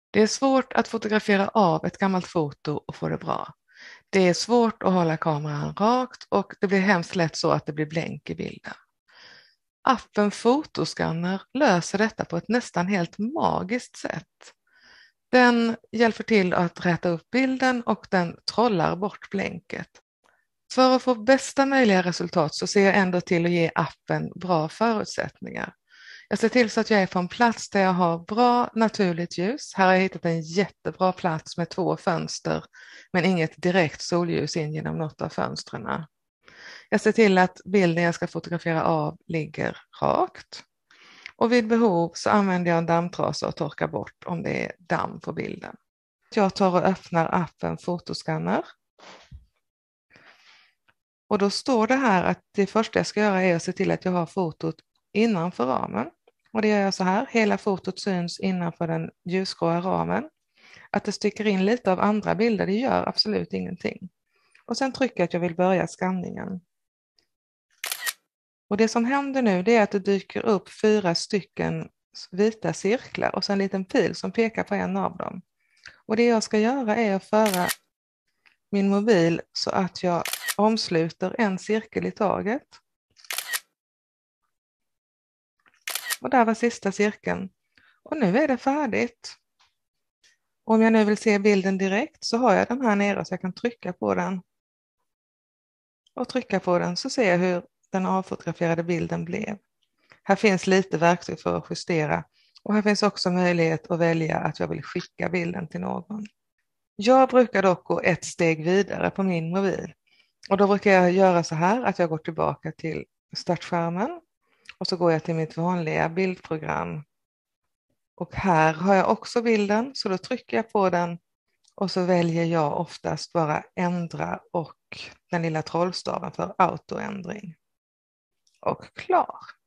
Det är svårt att fotografera av ett gammalt foto och få det bra. Det är svårt att hålla kameran rakt och det blir hemskt lätt så att det blir blänk i bilden. Appen Fotoskanner löser detta på ett nästan helt magiskt sätt. Den hjälper till att räta upp bilden och den trollar bort blänket. För att få bästa möjliga resultat så ser jag ändå till att ge appen bra förutsättningar. Jag ser till så att jag är på en plats där jag har bra naturligt ljus. Här har jag hittat en jättebra plats med 2 fönster men inget direkt solljus in genom något av fönstren. Jag ser till att bilden jag ska fotografera av ligger rakt. Och vid behov så använder jag en dammtrasa och torkar bort om det är damm på bilden. Jag tar och öppnar appen Fotoskanner. Och då står det här att det första jag ska göra är att se till att jag har fotot innanför ramen. Och det gör jag så här, hela fotot syns innanför den ljusgråa ramen. Att det sticker in lite av andra bilder, det gör absolut ingenting. Och sen trycker jag att jag vill börja skanningen. Och det som händer nu det är att det dyker upp 4 stycken vita cirklar och sen en liten pil som pekar på en av dem. Och det jag ska göra är att föra min mobil så att jag omsluter en cirkel i taget. Och där var sista cirkeln. Och nu är det färdigt. Om jag nu vill se bilden direkt så har jag den här nere så jag kan trycka på den. Och trycka på den så ser jag hur den avfotograferade bilden blev. Här finns lite verktyg för att justera. Och här finns också möjlighet att välja att jag vill skicka bilden till någon. Jag brukar dock gå ett steg vidare på min mobil. Och då brukar jag göra så här att jag går tillbaka till startskärmen. Och så går jag till mitt vanliga bildprogram. Och här har jag också bilden så då trycker jag på den och så väljer jag oftast bara ändra och den lilla trollstaven för autoändring. Och klar.